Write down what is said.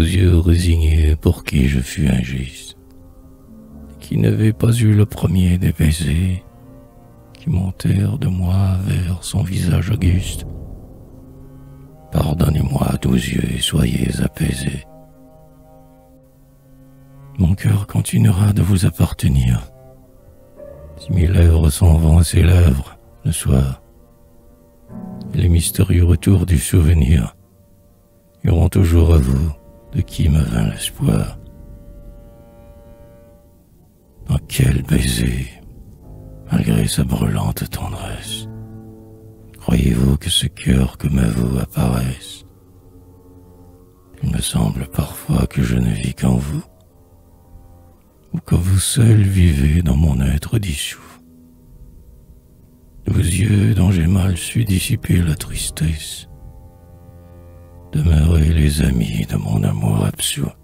yeux résignés pour qui je fus injuste, qui n'avait pas eu le premier des baisers qui montèrent de moi vers son visage auguste. Pardonnez-moi, doux yeux, et soyez apaisés. Mon cœur continuera de vous appartenir, si mes lèvres s'en vont à ses lèvres le soir, et les mystérieux retours du souvenir iront toujours à vous de qui me vint l'espoir. Oh, quel baiser, malgré sa brûlante tendresse, croyez-vous que ce cœur comme à vous apparaisse? Il me semble parfois que je ne vis qu'en vous, ou que vous seul vivez dans mon être dissous. De vos yeux dont j'ai mal su dissiper la tristesse, demeurez les amis de mon amour absous.